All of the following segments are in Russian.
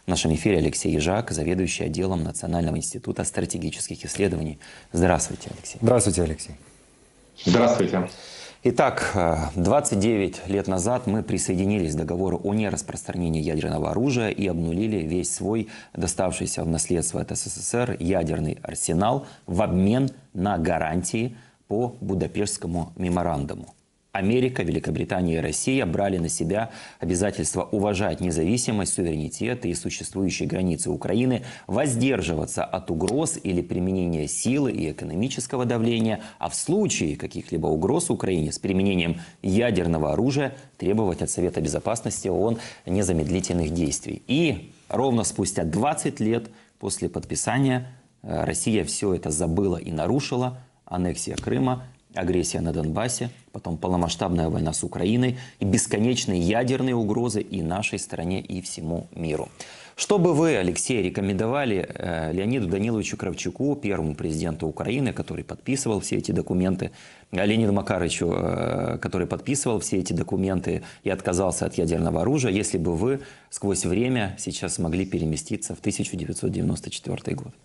В нашем эфире Алексей Ежак, заведующий отделом Национального института стратегических исследований. Здравствуйте, Алексей. Здравствуйте, Алексей. Здравствуйте. Итак, 29 лет назад мы присоединились к договору о нераспространении ядерного оружия и обнулили весь свой доставшийся в наследство от СССР ядерный арсенал в обмен на гарантии по Будапештскому меморандуму. Америка, Великобритания и Россия брали на себя обязательство уважать независимость, суверенитет и существующие границы Украины, воздерживаться от угроз или применения силы и экономического давления, а в случае каких-либо угроз Украине с применением ядерного оружия требовать от Совета Безопасности ООН незамедлительных действий. И ровно спустя 20 лет после подписания Россия все это забыла и нарушила. Аннексия Крыма, агрессия на Донбассе, потом полномасштабная война с Украиной и бесконечные ядерные угрозы и нашей стране, и всему миру. Что бы вы, Алексей, рекомендовали Леониду Даниловичу Кравчуку, первому президенту Украины, который подписывал все эти документы, Леониду Макаровичу, который подписывал все эти документы и отказался от ядерного оружия, если бы вы сквозь время сейчас смогли переместиться в 1994 год?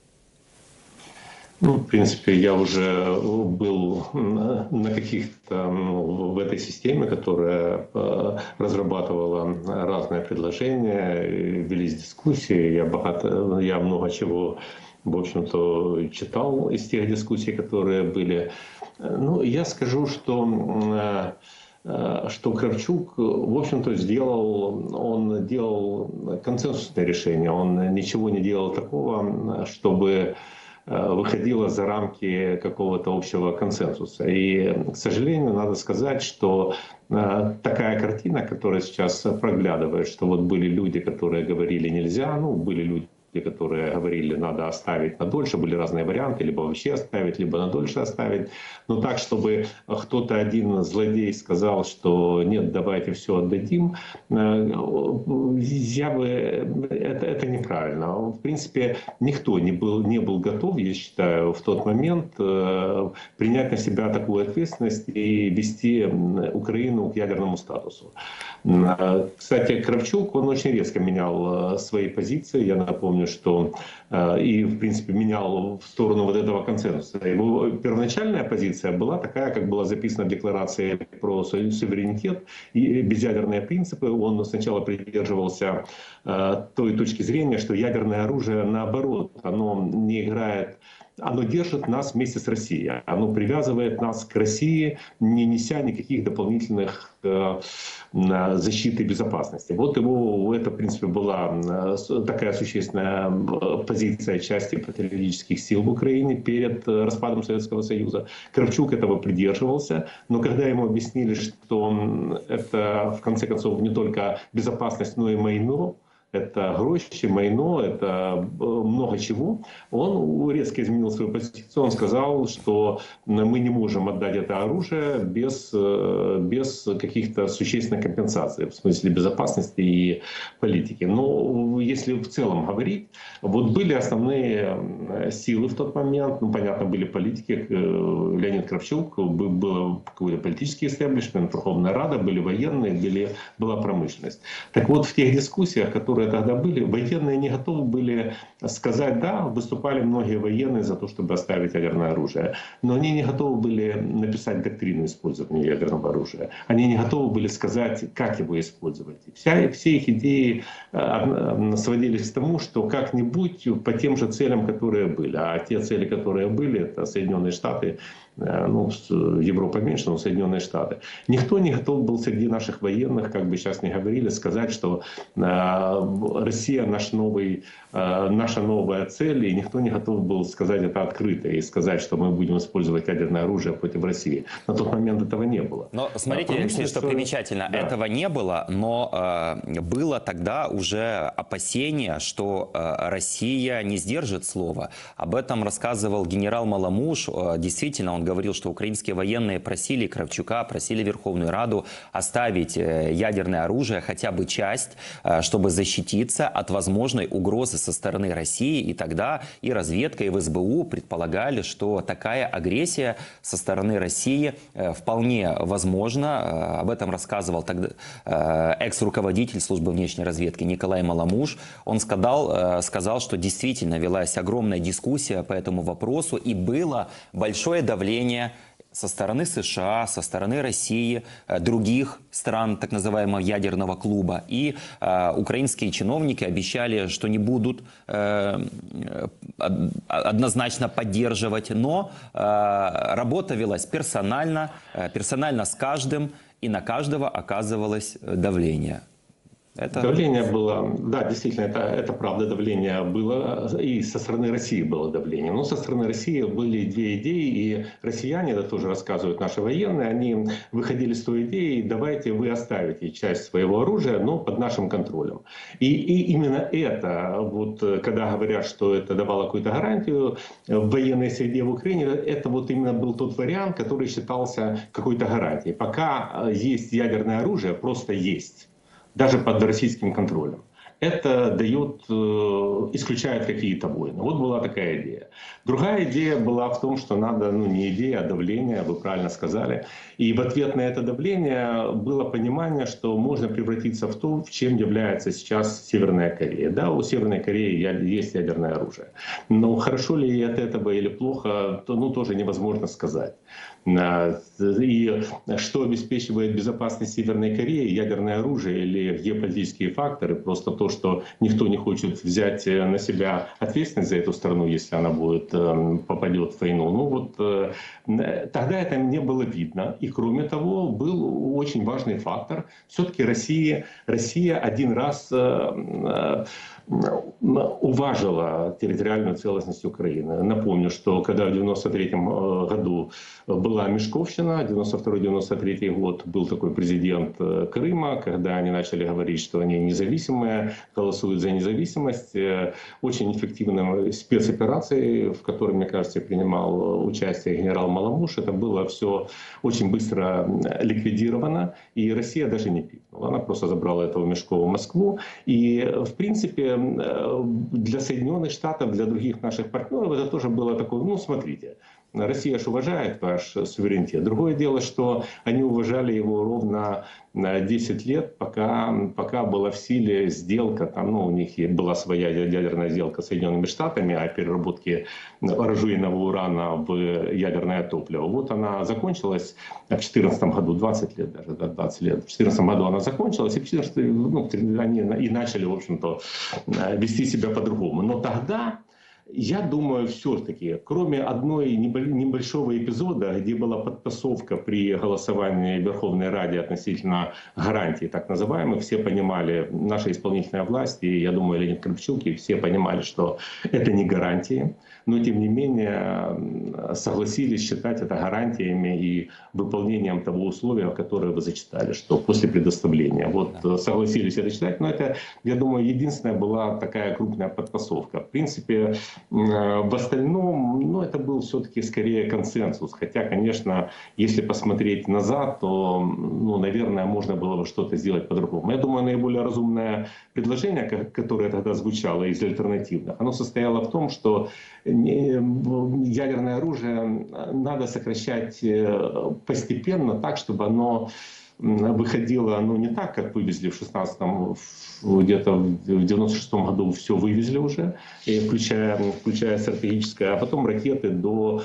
Ну, в принципе, я уже был на каких-то, в этой системе, которая разрабатывала разные предложения, велись дискуссии. Я много чего, в общем-то, читал из тех дискуссий, которые были. Ну, я скажу, что Кравчук, в общем-то, делал консенсусное решение. Он ничего не делал такого, чтобы выходила за рамки какого-то общего консенсуса. И, к сожалению, надо сказать, что такая картина, которая сейчас проглядывает, что вот были люди, которые говорили нельзя, ну, были люди, которые говорили, надо оставить на дольше, были разные варианты, либо вообще оставить, либо на дольше оставить. Но так, чтобы кто-то один злодей сказал, что нет, давайте все отдадим, это неправильно. В принципе, никто не был готов, я считаю, в тот момент принять на себя такую ответственность и вести Украину к ядерному статусу. Кстати, Кравчук, он очень резко менял свои позиции. Я напомню, что и, в принципе, менял в сторону вот этого консенсуса. Его первоначальная позиция была такая, как была записана в декларации про суверенитет и безъядерные принципы. Он сначала придерживался той точки зрения, что ядерное оружие, наоборот, оно не играет... Оно держит нас вместе с Россией. Оно привязывает нас к России, не неся никаких дополнительных защиты и безопасности. Вот это, в принципе, была такая существенная позиция части патриотических сил в Украине перед распадом Советского Союза. Кравчук этого придерживался, но когда ему объяснили, что это, в конце концов, не только безопасность, но и майно, это гроши, майно, это много чего. Он резко изменил свою позицию. Он сказал, что мы не можем отдать это оружие без каких-то существенных компенсаций в смысле безопасности и политики. Но если в целом говорить, вот были основные силы в тот момент. Ну, понятно, были политики. Леонид Кравчук, был какой-то политический истеблишмент, Верховная Рада, были военные, была промышленность. Так вот, в тех дискуссиях, которые тогда были, военные не готовы были сказать, да, выступали многие военные за то, чтобы оставить ядерное оружие, но они не готовы были написать доктрину использования ядерного оружия. Они не готовы были сказать, как его использовать. Все их идеи сводились к тому, что как-нибудь по тем же целям, которые были. А те цели, которые были, это Соединенные Штаты, ну, Европа меньше, но Соединенные Штаты. Никто не готов был среди наших военных, как бы сейчас не говорили, сказать, что Россия наша новая цель, и никто не готов был сказать это открыто и сказать, что мы будем использовать ядерное оружие против России. На тот момент этого не было. Но смотрите, Алексей, что примечательно, да. Этого не было, но было тогда уже опасение, что Россия не сдержит слова. Об этом рассказывал генерал Маламуш. Действительно, он говорил, что украинские военные просили Кравчука, просили Верховную Раду оставить ядерное оружие, хотя бы часть, чтобы защититься от возможной угрозы со стороны России. И тогда и разведка, и ВСБУ предполагали, что такая агрессия со стороны России вполне возможна. Об этом рассказывал тогда экс-руководитель службы внешней разведки Николай Маламуш. Буш, он сказал, что действительно велась огромная дискуссия по этому вопросу и было большое давление со стороны США, со стороны России, других стран так называемого ядерного клуба. И украинские чиновники обещали, что не будут однозначно поддерживать, но работа велась персонально с каждым, и на каждого оказывалось давление. Давление было, да, действительно, это правда, давление было, и со стороны России было давление. Но со стороны России были две идеи, и россияне, это тоже рассказывают наши военные, они выходили с той идеей: давайте вы оставите часть своего оружия, но под нашим контролем. И именно это, вот когда говорят, что это давало какую-то гарантию в военной среде в Украине, это вот именно был тот вариант, который считался какой-то гарантией. Пока есть ядерное оружие, просто есть, даже под российским контролем. Это дает, исключает какие-то войны. Вот была такая идея. Другая идея была в том, что надо, не идея, а давление, вы правильно сказали. И в ответ на это давление было понимание, что можно превратиться в то, в чем является сейчас Северная Корея. Да, у Северной Кореи есть ядерное оружие. Но хорошо ли от этого или плохо, то тоже невозможно сказать. И что обеспечивает безопасность Северной Кореи, ядерное оружие или геополитические факторы, просто то, что никто не хочет взять на себя ответственность за эту страну, если она попадет в войну. Тогда это не было видно. И кроме того, был очень важный фактор. Все-таки Россия один раз уважила территориальную целостность Украины. Напомню, что когда в 1993 году была Мешковщина, 1992-1993 год, был такой президент Крыма, когда они начали говорить, что они независимые, голосуют за независимость. Очень эффективной спецоперацией, в которой, мне кажется, принимал участие генерал Маламуш, это было все очень быстро ликвидировано, и Россия даже не пикнула. Она просто забрала этого Мешкова в Москву. И, в принципе, для Соединенных Штатов, для других наших партнеров это тоже было такое: смотрите, Россия же уважает ваш суверенитет. Другое дело, что они уважали его ровно 10 лет, пока была в силе сделка, у них была своя ядерная сделка с Соединенными Штатами о переработке оружейного урана в ядерное топливо. Вот она закончилась в 2014 году, 20 лет даже, 20 лет. В 2014 году она закончилась, и в 2014 они и начали, в общем-то, вести себя по-другому. Но тогда, я думаю, все-таки, кроме одной небольшого эпизода, где была подтасовка при голосовании в Верховной Раде относительно гарантий, так называемых, все понимали, наша исполнительная власть, и, я думаю, Леонид Кравчук, и все понимали, что это не гарантии, но, тем не менее, согласились считать это гарантиями и выполнением того условия, которое вы зачитали, что после предоставления. Согласились это считать, но это, я думаю, единственная была такая крупная подтасовка. В принципе, в остальном, это был все-таки скорее консенсус. Хотя, конечно, если посмотреть назад, то, наверное, можно было бы что-то сделать по-другому. Я думаю, наиболее разумное предложение, которое тогда звучало из альтернативных, оно состояло в том, что ядерное оружие надо сокращать постепенно так, чтобы оно выходило, не так, как вывезли в 16-м, где-то в 96-м году все вывезли уже, включая стратегическое, а потом ракеты до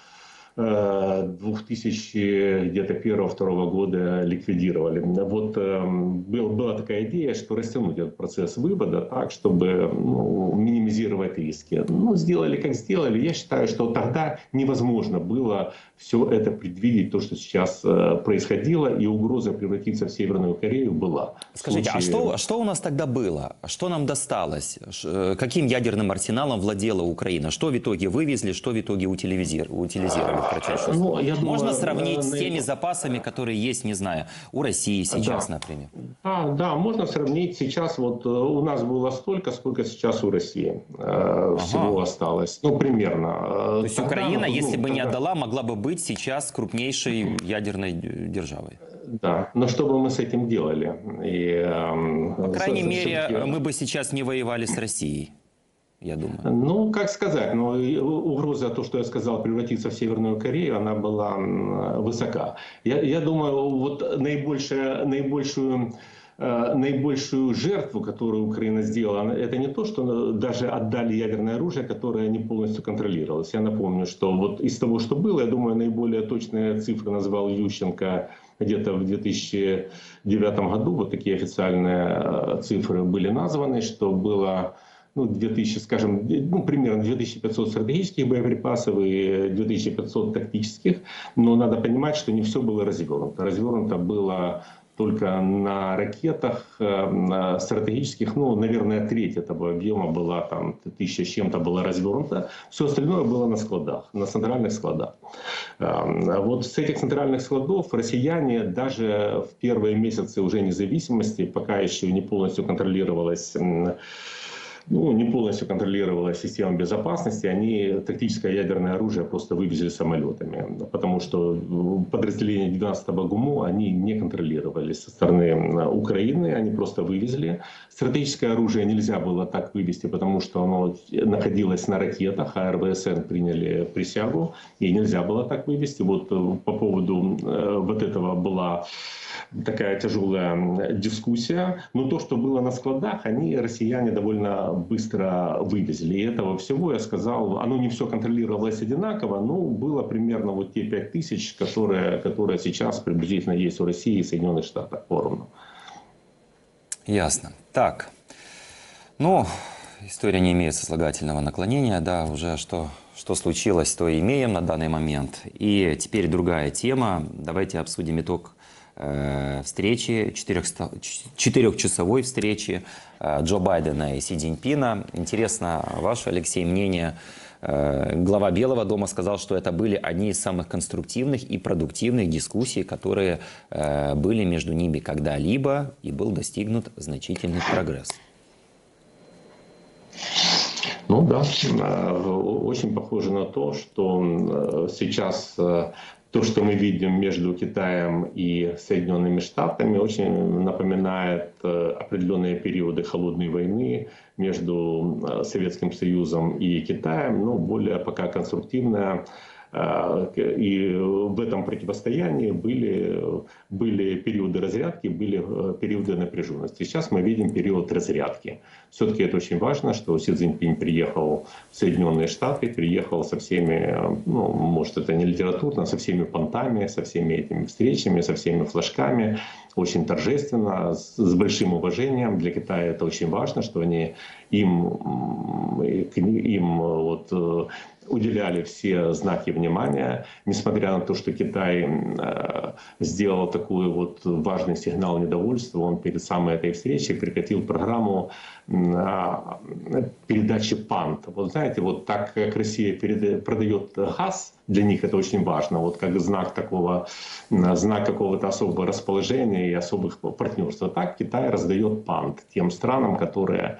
2001-2002 года ликвидировали. Была такая идея, что растянуть этот процесс вывода так, чтобы минимизировать риски. Сделали как сделали. Я считаю, что тогда невозможно было все это предвидеть, то, что сейчас происходило, и угроза превратиться в Северную Корею была. Скажите, а что у нас тогда было? Что нам досталось? Каким ядерным арсеналом владела Украина? Что в итоге вывезли, что в итоге утилизировали? Можно сравнить с теми запасами, которые есть, не знаю, у России сейчас, например? Да, можно сравнить. Сейчас у нас было столько, сколько сейчас у России всего осталось. Примерно. То есть Украина, если бы не отдала, могла бы быть сейчас крупнейшей ядерной державой? Да, но что бы мы с этим делали? По крайней мере, мы бы сейчас не воевали с Россией. Я думаю. Как сказать, угроза, то, что я сказал, превратиться в Северную Корею, она была высока. Я думаю, наибольшую наибольшую жертву, которую Украина сделала, это не то, что даже отдали ядерное оружие, которое не полностью контролировалось. Я напомню, что вот из того, что было, я думаю, наиболее точные цифры назвал Ющенко где-то в 2009 году. Вот такие официальные цифры были названы, что было 2000, скажем, примерно 2500 стратегических боеприпасов и 2500 тактических. Но надо понимать, что не все было развернуто. Развернуто было только на ракетах стратегических, наверное, треть этого объема была, там, 1000 с чем-то было развернуто. Все остальное было на складах, на центральных складах. Вот с этих центральных складов россияне даже в первые месяцы уже независимости, пока еще не полностью контролировалась система безопасности, они тактическое ядерное оружие просто вывезли самолетами, потому что подразделения 12-го ГУМО они не контролировались со стороны Украины, они просто вывезли. Стратегическое оружие нельзя было так вывести, потому что оно находилось на ракетах, а РВСН приняли присягу, и нельзя было так вывести. Вот по поводу вот этого была такая тяжелая дискуссия. Но то, что было на складах, россияне довольно быстро вывезли. И этого всего, я сказал, оно не все контролировалось одинаково, но было примерно вот те 5000, которые сейчас приблизительно есть у России и Соединенных Штатов поровну. Ясно. Так, история не имеет сослагательного наклонения, да, уже что случилось, то имеем на данный момент. И теперь другая тема. Давайте обсудим итог встречи, 4-часовой встречи Джо Байдена и Си Цзиньпина. Интересно ваше, Алексей, мнение. Глава Белого дома сказал, что это были одни из самых конструктивных и продуктивных дискуссий, которые были между ними когда-либо, и был достигнут значительный прогресс. Да, очень похоже на то, что сейчас то, что мы видим между Китаем и Соединенными Штатами, очень напоминает определенные периоды холодной войны между Советским Союзом и Китаем, но более пока конструктивная. И в этом противостоянии были периоды разрядки, были периоды напряженности. Сейчас мы видим период разрядки. Все-таки это очень важно, что Си Цзиньпинь приехал в Соединенные Штаты, приехал со всеми, может это не литературно, со всеми понтами, со всеми этими встречами, со всеми флажками. Очень торжественно, с большим уважением. Для Китая это очень важно, что им уделяли все знаки внимания, несмотря на то, что Китай сделал такой важный сигнал недовольства, он перед самой этой встречей прекратил программу передачи пант. Вот знаете, так как Россия продает газ, для них это очень важно, как знак какого-то особого расположения и особых партнерств. Так Китай раздает пант тем странам, которые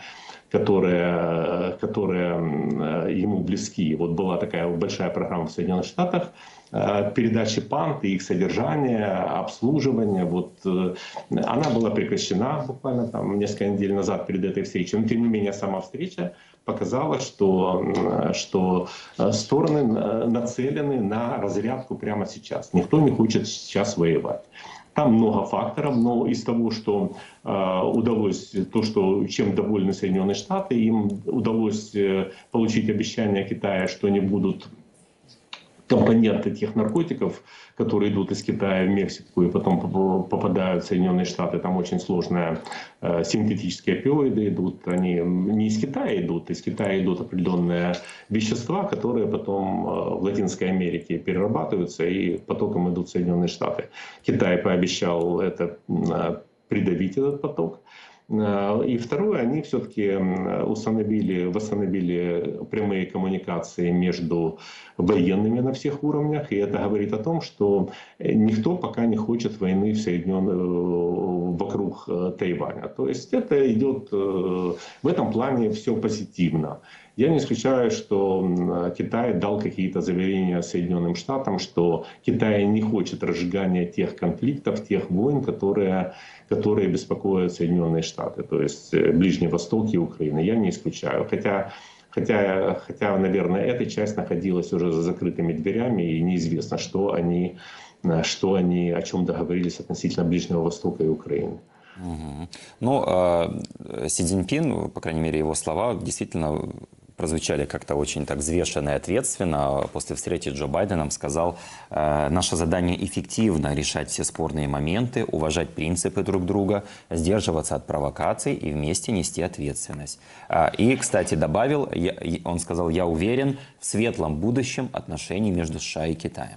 ему близки. Была такая большая программа в Соединенных Штатах передачи пант, их содержание, обслуживание. Она была прекращена буквально несколько недель назад перед этой встречей. Но тем не менее сама встреча показала, что стороны нацелены на разрядку прямо сейчас. Никто не хочет сейчас воевать. Там много факторов, но из того, что удалось, чем довольны Соединенные Штаты, им удалось получить обещание Китая, что не будут компоненты тех наркотиков, которые идут из Китая в Мексику и потом попадают в Соединенные Штаты. Там очень сложные синтетические опиоиды идут. Они не из Китая идут. Из Китая идут определенные вещества, которые потом в Латинской Америке перерабатываются и потоком идут в Соединенные Штаты. Китай пообещал придавить этот поток. И второе, они все-таки восстановили прямые коммуникации между военными на всех уровнях. И это говорит о том, что никто пока не хочет войны вокруг Тайваня. То есть это идет в этом плане все позитивно. Я не исключаю, что Китай дал какие-то заверения Соединенным Штатам, что Китай не хочет разжигания тех конфликтов, тех войн, которые беспокоят Соединенные Штаты, то есть Ближний Восток и Украина. Я не исключаю. Хотя, наверное, эта часть находилась уже за закрытыми дверями, и неизвестно, о чем договорились относительно Ближнего Востока и Украины. Мгм. Ну, Си Цзиньпин, по крайней мере, его слова действительно прозвучали как-то очень так взвешенно и ответственно. После встречи с Джо Байденом сказал: наше задание эффективно решать все спорные моменты, уважать принципы друг друга, сдерживаться от провокаций и вместе нести ответственность. И, кстати, добавил, он сказал: я уверен в светлом будущем отношений между США и Китаем.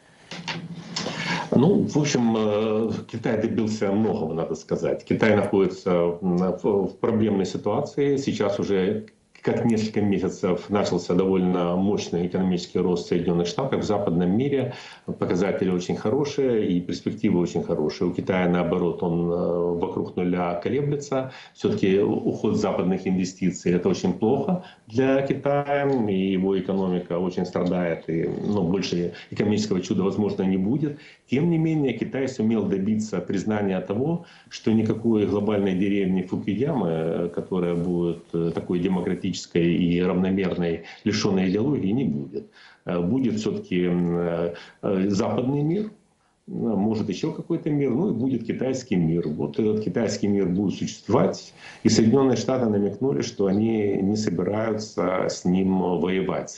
Ну, в общем, Китай добился многого, надо сказать. Китай находится в проблемной ситуации. Сейчас уже как несколько месяцев начался довольно мощный экономический рост Соединенных Штатов в западном мире. Показатели очень хорошие и перспективы очень хорошие. У Китая, наоборот, он вокруг нуля колеблется. Все-таки уход западных инвестиций – это очень плохо для Китая. И его экономика очень страдает. И больше экономического чуда, возможно, не будет. Тем не менее, Китай сумел добиться признания того, что никакой глобальной деревни Фукуямы, которая будет такой демократической и равномерной, лишенной идеологии, не будет. Будет все-таки западный мир, может еще какой-то мир, ну и будет китайский мир. Вот этот китайский мир будет существовать, и Соединенные Штаты намекнули, что они не собираются с ним воевать,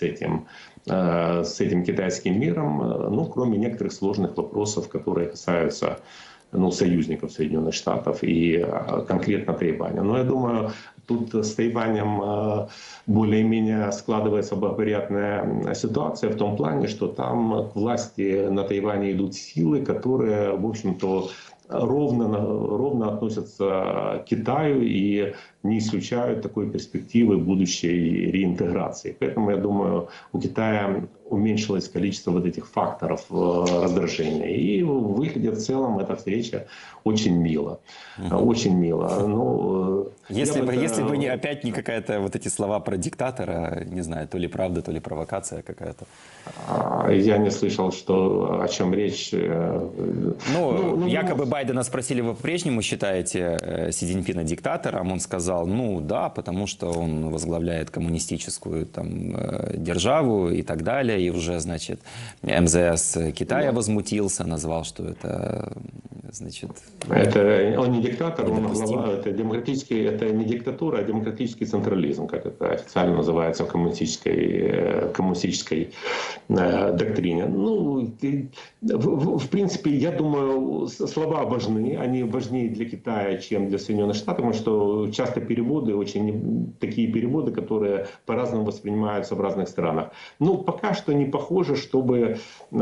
с этим китайским миром, ну, кроме некоторых сложных вопросов, которые касаются союзников Соединенных Штатов и конкретно Тайваня. Но я думаю, тут с Тайванем более-менее складывается благоприятная ситуация в том плане, что там к власти на Тайване идут силы, которые, в общем-то, ровно относятся к Китаю и не исключают такой перспективы будущей реинтеграции. Поэтому, я думаю, у Китая уменьшилось количество вот этих факторов раздражения. И выглядит в целом эта встреча очень мило. Очень мило. Ну, если бы не опять не какая-то вот эти слова про диктатора, не знаю, то ли правда, то ли провокация какая-то. Я не слышал, о чем речь. Якобы Байдена спросили: вы по-прежнему считаете Си Цзиньпина диктатором? Он сказал: ну да, потому что он возглавляет коммунистическую державу и так далее. И уже, значит, МЗС Китая возмутился, назвал, что это, значит... Это он не диктатор, он глава, это не диктатура, а демократический централизм, как это официально называется в коммунистической доктрине. Ну, в принципе, я думаю, слова важны, они важнее для Китая, чем для Соединенных Штатов, потому что часто такие переводы, которые по-разному воспринимаются в разных странах. Ну, пока что не похоже, чтобы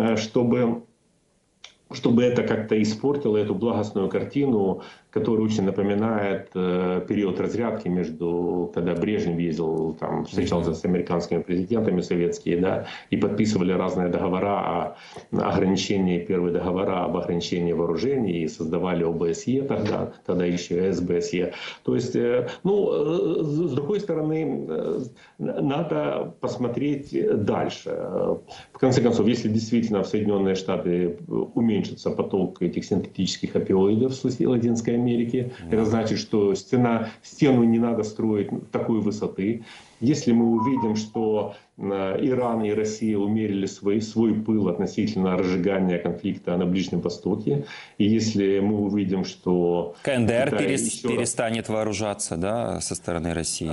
это как-то испортило эту благостную картину, которая очень напоминает период разрядки когда Брежнев ездил, встречался с американскими президентами советские, да, и подписывали разные договора первые договора об ограничении вооружений, и создавали ОБСЕ тогда еще СБСЕ. То есть, с другой стороны, надо посмотреть дальше. В конце концов, если действительно в Соединенные Штаты уменьшится поток этих синтетических опиоидов с Латинской Америки, это значит, что стену не надо строить такой высоты. Если мы увидим, что Иран и Россия умерили свой пыл относительно разжигания конфликта на Ближнем Востоке, и если мы увидим, что КНДР перестанет вооружаться, да, со стороны России.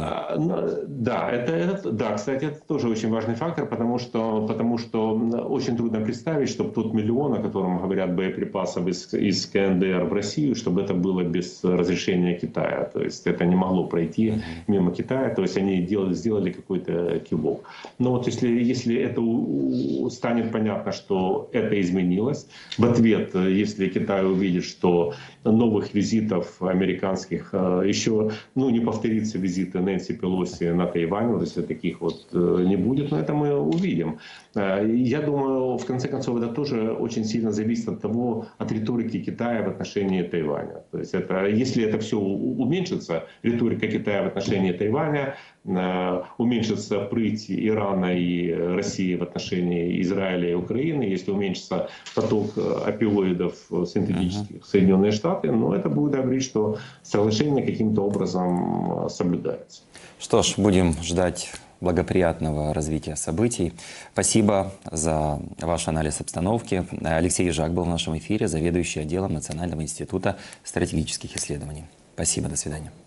Да, кстати, это тоже очень важный фактор, потому что очень трудно представить, чтобы тот миллион, о котором говорят, боеприпасов из КНДР в Россию, чтобы это было без разрешения Китая. То есть это не могло пройти мимо Китая, то есть они сделали какой-то кивок. Но вот если это станет понятно, что это изменилось, в ответ, если Китай увидит, что новых визитов американских еще, не повторится визиты Нэнси Пелоси на Тайвань, вот если таких не будет, но это мы увидим. Я думаю, в конце концов, это тоже очень сильно зависит от риторики Китая в отношении Тайваня. То есть если это все уменьшится, риторика Китая в отношении Тайваня, уменьшится прыть Ирана и России в отношении Израиля и Украины, если уменьшится поток опиоидов синтетических в Соединенные Штаты, это будет говорить, что соглашение каким-то образом соблюдается. Что ж, будем ждать благоприятного развития событий. Спасибо за ваш анализ обстановки. Алексей Жак был в нашем эфире, заведующий отделом Национального института стратегических исследований. Спасибо, до свидания.